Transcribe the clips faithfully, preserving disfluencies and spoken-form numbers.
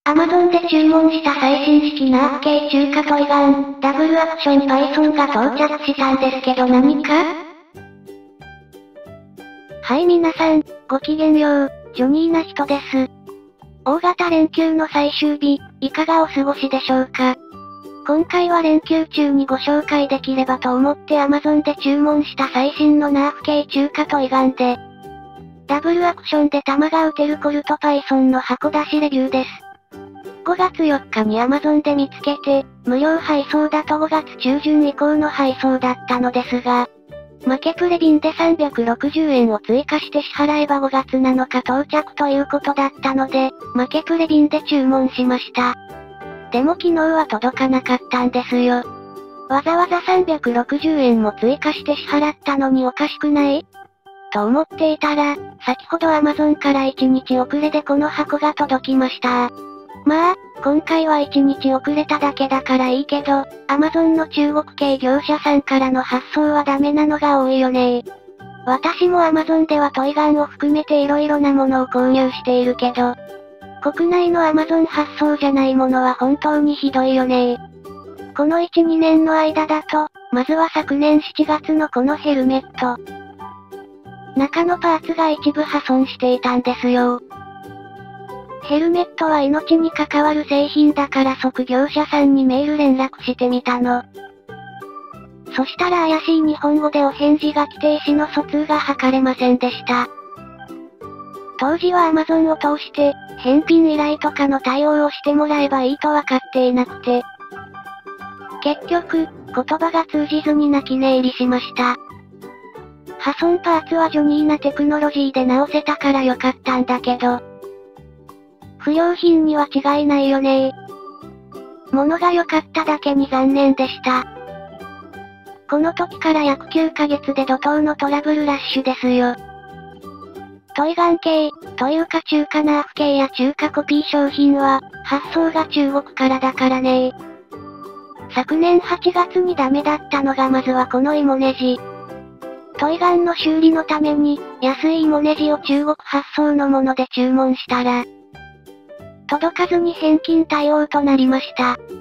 Amazon で注文した最新式ナーフ系中華トイガン、ダブルアクションパイソンが到着したんですけど何か？はい皆さん、ごきげんよう、ジョニーな人です。大型連休の最終日、いかがお過ごしでしょうか？今回は連休中にご紹介できればと思って Amazon で注文した最新のナーフ系中華トイガンで、ダブルアクションで弾が撃てるコルトパイソンの箱出しレビューです。ごがつよっかに Amazon で見つけて、無料配送だとごがつちゅうじゅん以降の配送だったのですが、マケプレ便でさんびゃくろくじゅうえんを追加して支払えばごがつなのか到着ということだったので、マケプレ便で注文しました。でも昨日は届かなかったんですよ。わざわざさんびゃくろくじゅうえんも追加して支払ったのにおかしくない？と思っていたら、先ほど Amazon からいちにち遅れでこの箱が届きました。まあ、今回はいちにち遅れただけだからいいけど、Amazon の中国系業者さんからの発送はダメなのが多いよね。私も Amazon ではトイガンを含めて色々なものを購入しているけど、国内の Amazon 発送じゃないものは本当にひどいよね。このいち、にねんの間だと、まずは昨年しちがつのこのヘルメット。中のパーツが一部破損していたんですよ。ヘルメットは命に関わる製品だから即業者さんにメール連絡してみたの。そしたら怪しい日本語でお返事が来て意思の疎通が図れませんでした。当時は Amazon を通して、返品依頼とかの対応をしてもらえばいいと分かっていなくて。結局、言葉が通じずに泣き寝入りしました。破損パーツはジョニーなテクノロジーで直せたからよかったんだけど、不良品には違いないよね。物が良かっただけに残念でした。この時から約きゅうかげつで怒涛のトラブルラッシュですよ。トイガン系、というか中華ナーフ系や中華コピー商品は、発送が中国からだからね。昨年はちがつにダメだったのがまずはこの芋ネジ。トイガンの修理のために、安い芋ネジを中国発送のもので注文したら、届かずに返金対応となりました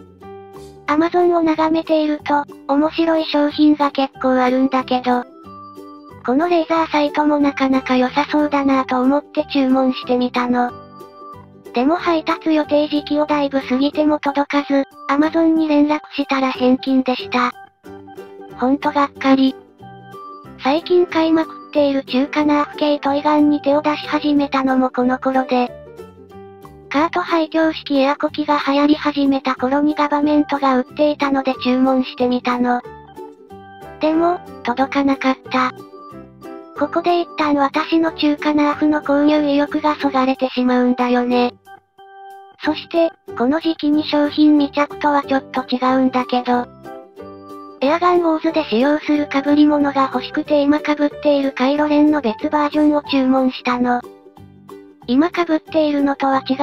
。Amazon を眺めていると、面白い商品が結構あるんだけど、このレーザーサイトもなかなか良さそうだなぁと思って注文してみたの。でも配達予定時期をだいぶ過ぎても届かず、Amazon に連絡したら返金でした。ほんとがっかり。最近買いまくっている中華ナーフ系トイガンに手を出し始めたのもこの頃で、カート廃墟式エアコ機が流行り始めた頃にガバメントが売っていたので注文してみたの。でも、届かなかった。ここで一旦私の中華ナーフの購入意欲がそがれてしまうんだよね。そして、この時期に商品未着とはちょっと違うんだけど、エアガンウォーズで使用する被り物が欲しくて今被っているカイロレンの別バージョンを注文したの。今被っているのとは違って、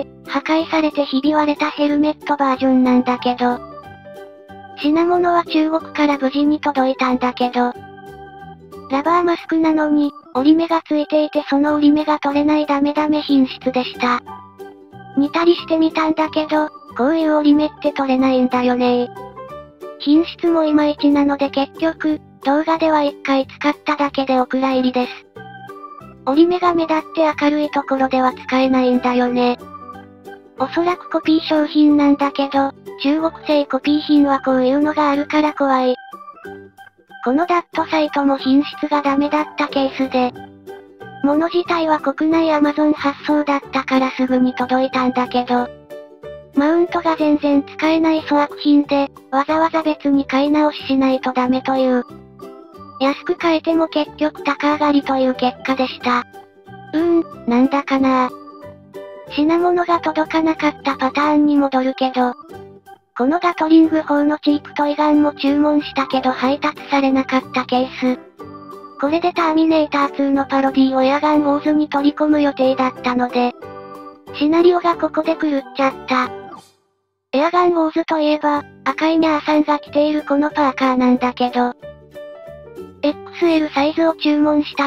破壊されてひび割れたヘルメットバージョンなんだけど、品物は中国から無事に届いたんだけど、ラバーマスクなのに、折り目がついていてその折り目が取れないダメダメ品質でした。似たりしてみたんだけど、こういう折り目って取れないんだよね。品質もいまいちなので結局、動画ではいっかい使っただけでお蔵入りです。折り目が目立って明るいところでは使えないんだよね。おそらくコピー商品なんだけど、中国製コピー品はこういうのがあるから怖い。このダットサイトも品質がダメだったケースで、物自体は国内 Amazon 発送だったからすぐに届いたんだけど、マウントが全然使えない粗悪品で、わざわざ別に買い直ししないとダメという。安く買えても結局高上がりという結果でした。うーん、なんだかなぁ。品物が届かなかったパターンに戻るけど、このガトリング砲のチープトイガンも注文したけど配達されなかったケース。これでターミネーターツーのパロディをエアガンウォーズに取り込む予定だったので、シナリオがここで狂っちゃった。エアガンウォーズといえば、赤いニャーさんが着ているこのパーカーなんだけど、エックスエル サイズを注文したら、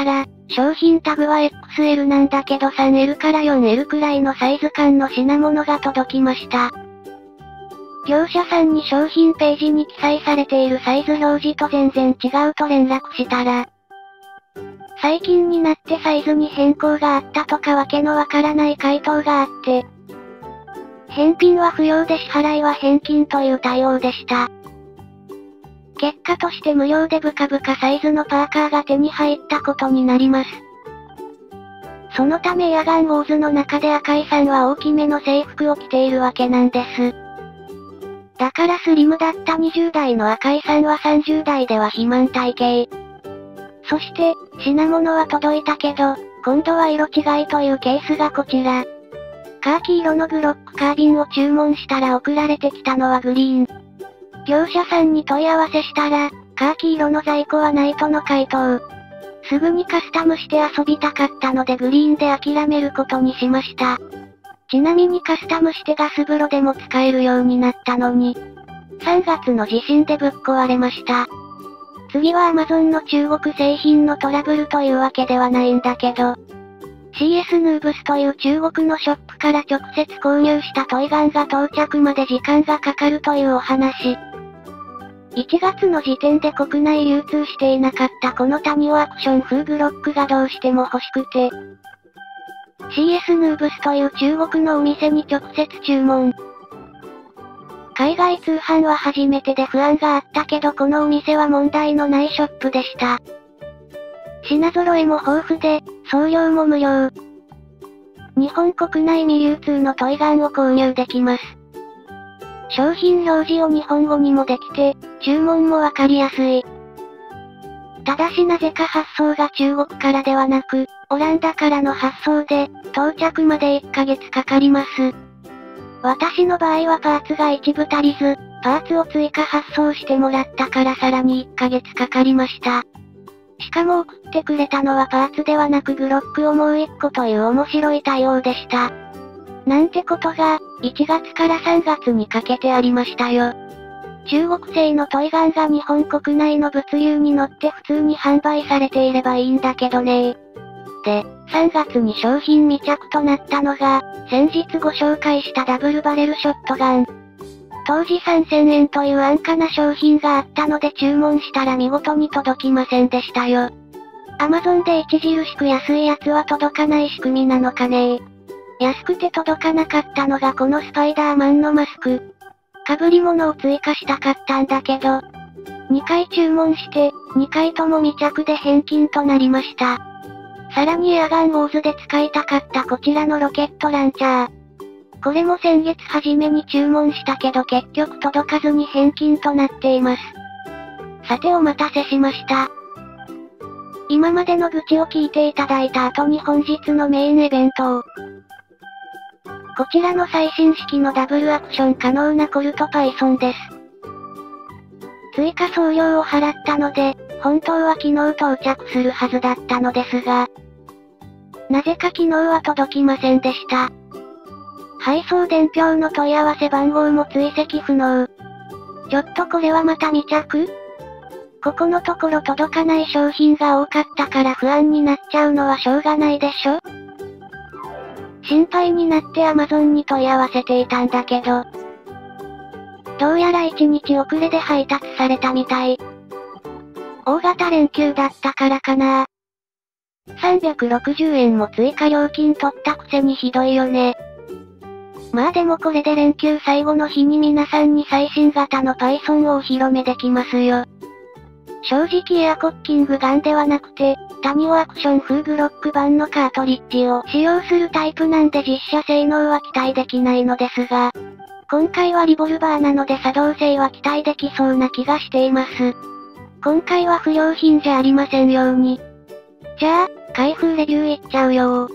商品タグは エックスエル なんだけど スリーエル から フォーエル くらいのサイズ感の品物が届きました。業者さんに商品ページに記載されているサイズ表示と全然違うと連絡したら、最近になってサイズに変更があったとかわけのわからない回答があって、返品は不要で支払いは返金という対応でした。結果として無料でブカブカサイズのパーカーが手に入ったことになります。そのためヤガンウォーズの中で赤井さんは大きめの制服を着ているわけなんです。だからスリムだったにじゅう代の赤井さんはさんじゅう代では肥満体型。そして、品物は届いたけど、今度は色違いというケースがこちら。カーキ色のグロックカービンを注文したら送られてきたのはグリーン。業者さんに問い合わせしたら、カーキ色の在庫はないとの回答。すぐにカスタムして遊びたかったのでグリーンで諦めることにしました。ちなみにカスタムしてガス風呂でも使えるようになったのに、さんがつの地震でぶっ壊れました。次は Amazon の中国製品のトラブルというわけではないんだけど、シーエス ヌーブスという中国のショップから直接購入したトイガンが到着まで時間がかかるというお話。いちがつの時点で国内流通していなかったこのタニオアクション風グロックがどうしても欲しくて、シーエス ヌーブスという中国のお店に直接注文。海外通販は初めてで不安があったけどこのお店は問題のないショップでした。品揃えも豊富で、送料も無料。日本国内未流通のトイガンを購入できます。商品表示を日本語にもできて、注文もわかりやすい。ただしなぜか発送が中国からではなく、オランダからの発送で、到着までいっかげつかかります。私の場合はパーツが一部足りず、パーツを追加発送してもらったからさらにいっかげつかかりました。しかも送ってくれたのはパーツではなくグロックをもういっこという面白い対応でした。なんてことが、いちがつからさんがつにかけてありましたよ。中国製のトイガンが日本国内の物流に乗って普通に販売されていればいいんだけどね。で、さんがつに商品未着となったのが、先日ご紹介したダブルバレルショットガン。当時さんぜんえんという安価な商品があったので注文したら見事に届きませんでしたよ。Amazon で著しく安いやつは届かない仕組みなのかね。安くて届かなかったのがこのスパイダーマンのマスク。被り物を追加したかったんだけど、にかい注文して、にかいとも未着で返金となりました。さらにエアガンウォーズで使いたかったこちらのロケットランチャー。これも先月初めに注文したけど結局届かずに返金となっています。さてお待たせしました。今までの愚痴を聞いていただいた後に本日のメインイベントを。こちらの最新式のダブルアクション可能なコルトパイソンです。追加送料を払ったので、本当は昨日到着するはずだったのですが、なぜか昨日は届きませんでした。配送伝票の問い合わせ番号も追跡不能。ちょっとこれはまた未着？ここのところ届かない商品が多かったから不安になっちゃうのはしょうがないでしょ？心配になって Amazon に問い合わせていたんだけど、どうやらいちにち遅れで配達されたみたい。大型連休だったからかな。さんびゃくろくじゅうえんも追加料金取ったくせにひどいよね。まあでもこれで連休最後の日に皆さんに最新型の Python をお披露目できますよ。正直エアコッキングガンではなくて、タニオアクション風グロック版のカートリッジを使用するタイプなんで実写性能は期待できないのですが、今回はリボルバーなので作動性は期待できそうな気がしています。今回は不良品じゃありませんように。じゃあ、開封レビューいっちゃうよー。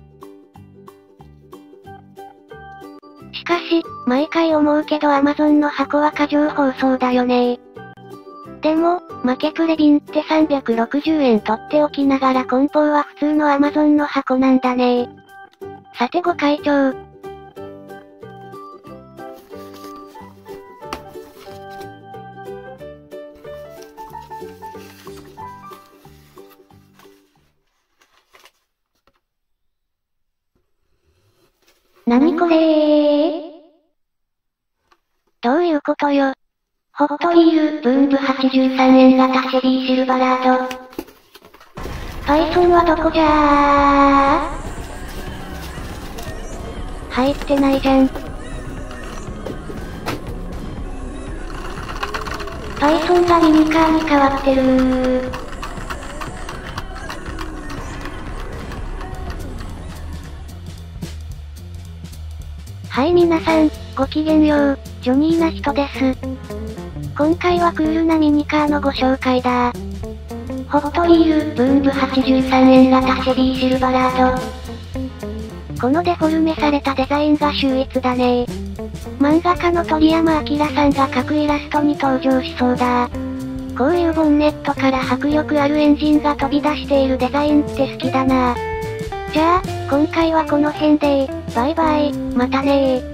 しかし、毎回思うけど Amazon の箱は過剰包装だよねー。でも、負けプレビンってさんびゃくろくじゅうえん取っておきながら梱包は普通の Amazon の箱なんだねー。さてご会長。 なにこれー。どういうことよ。ホットウィール、ブームはちじゅうさんえん型チェリーシルバラード。パイソンはどこじゃー。入ってないじゃん。パイソンがミニカーに変わってるー。はい皆さん、ごきげんよう、ジョニーな人です。今回はクールなミニカーのご紹介だ。ホットウィール、ブームはちじゅうさんえん型チェリーシルバラード。このデフォルメされたデザインが秀逸だね。漫画家の鳥山明さんが描くイラストに登場しそうだ。こういうボンネットから迫力あるエンジンが飛び出しているデザインって好きだな。じゃあ、今回はこの辺で、バイバイ、またねー。